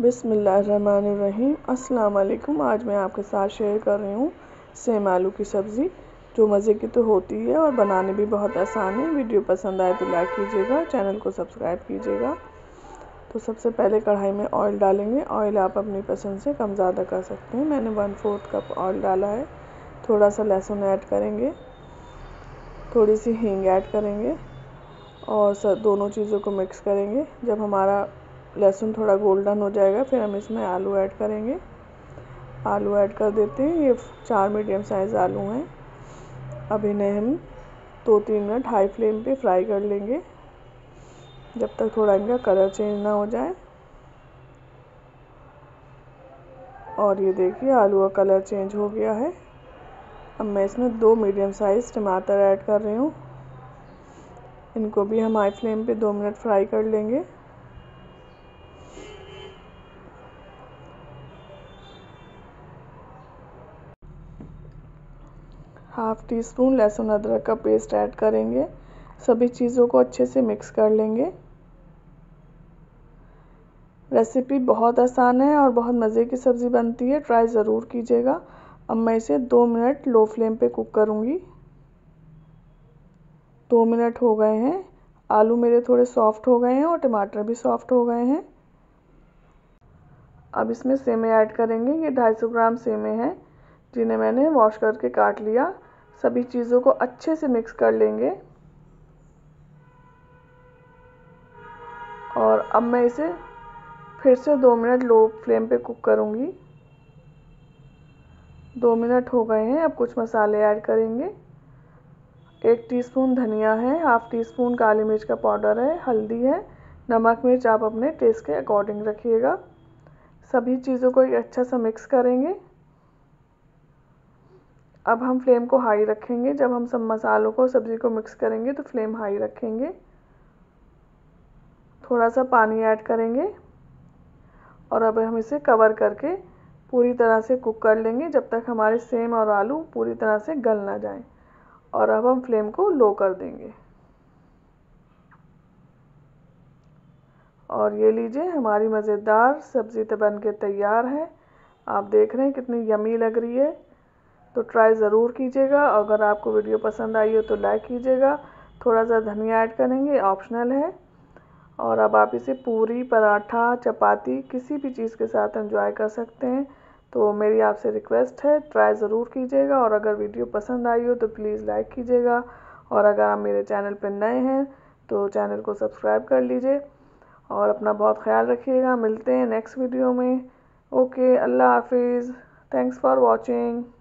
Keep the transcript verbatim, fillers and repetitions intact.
बिस्मिल्लाहिर्रहमानिर्रहीम। अस्सलाम वालेकुम। आज मैं आपके साथ शेयर कर रही हूँ सेम आलू की सब्ज़ी, जो मज़े की तो होती है और बनाने भी बहुत आसान है। वीडियो पसंद आए तो लाइक कीजिएगा, चैनल को सब्सक्राइब कीजिएगा। तो सबसे पहले कढ़ाई में ऑयल डालेंगे। ऑयल आप अपनी पसंद से कम ज़्यादा कर सकते हैं। मैंने वन फोर्थ कप ऑयल डाला है। थोड़ा सा लहसुन ऐड करेंगे, थोड़ी सी हींग ऐड करेंगे और सब दोनों चीज़ों को मिक्स करेंगे। जब हमारा लहसुन थोड़ा गोल्डन हो जाएगा फिर हम इसमें आलू ऐड करेंगे। आलू ऐड कर देते हैं। ये चार मीडियम साइज़ आलू हैं। अब इन्हें हम दो तीन मिनट हाई फ्लेम पे फ्राई कर लेंगे, जब तक थोड़ा इनका कलर चेंज ना हो जाए। और ये देखिए आलू का कलर चेंज हो गया है। अब मैं इसमें दो मीडियम साइज़ टमाटर ऐड कर रही हूँ। इनको भी हम हाई फ्लेम पे दो मिनट फ्राई कर लेंगे। हाफ़ टी स्पून लहसुन अदरक का पेस्ट ऐड करेंगे। सभी चीज़ों को अच्छे से मिक्स कर लेंगे। रेसिपी बहुत आसान है और बहुत मज़े की सब्ज़ी बनती है, ट्राई ज़रूर कीजिएगा। अब मैं इसे दो मिनट लो फ्लेम पे कुक करूँगी। दो मिनट हो गए हैं। आलू मेरे थोड़े सॉफ्ट हो गए हैं और टमाटर भी सॉफ्ट हो गए हैं। अब इसमें सेमे ऐड करेंगे। ये ढाई सौ ग्राम सेमे हैं, जिन्हें मैंने वॉश करके काट लिया। सभी चीज़ों को अच्छे से मिक्स कर लेंगे और अब मैं इसे फिर से दो मिनट लो फ्लेम पे कुक करूँगी। दो मिनट हो गए हैं। अब कुछ मसाले ऐड करेंगे। एक टीस्पून धनिया है, हाफ़ टी स्पून काली मिर्च का पाउडर है, हल्दी है, नमक मिर्च आप अपने टेस्ट के अकॉर्डिंग रखिएगा। सभी चीज़ों को अच्छा सा मिक्स करेंगे। अब हम फ्लेम को हाई रखेंगे। जब हम सब मसालों को सब्ज़ी को मिक्स करेंगे तो फ्लेम हाई रखेंगे। थोड़ा सा पानी ऐड करेंगे और अब हम इसे कवर करके पूरी तरह से कुक कर लेंगे, जब तक हमारे सेम और आलू पूरी तरह से गल ना जाएं। और अब हम फ्लेम को लो कर देंगे। और ये लीजिए हमारी मज़ेदार सब्ज़ी तो बन के तैयार है। आप देख रहे हैं कितनी यमी लग रही है। तो ट्राई ज़रूर कीजिएगा। अगर आपको वीडियो पसंद आई हो तो लाइक कीजिएगा। थोड़ा सा धनिया ऐड करेंगे, ऑप्शनल है। और अब आप इसे पूरी, पराठा, चपाती किसी भी चीज़ के साथ एंजॉय कर सकते हैं। तो मेरी आपसे रिक्वेस्ट है, ट्राई ज़रूर कीजिएगा। और अगर वीडियो पसंद आई हो तो प्लीज़ लाइक कीजिएगा। और अगर आप मेरे चैनल पर नए हैं तो चैनल को सब्सक्राइब कर लीजिए। और अपना बहुत ख्याल रखिएगा। मिलते हैं नेक्स्ट वीडियो में। ओके, अल्लाह हाफिज़। Thanks for watching.